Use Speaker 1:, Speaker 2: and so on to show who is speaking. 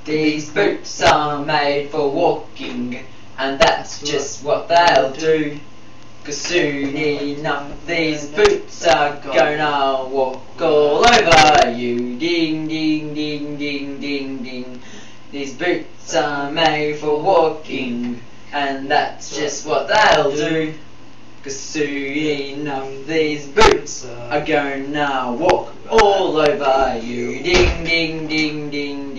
Speaker 1: These boots are made for walking, and that's just what they'll do. 'Cause soon enough these boots are gonna walk all over you. Ding ding ding ding ding ding. These boots are made for walking, and that's just what they'll do. 'Cause soon enough these boots are gonna walk all over you. Ding ding ding ding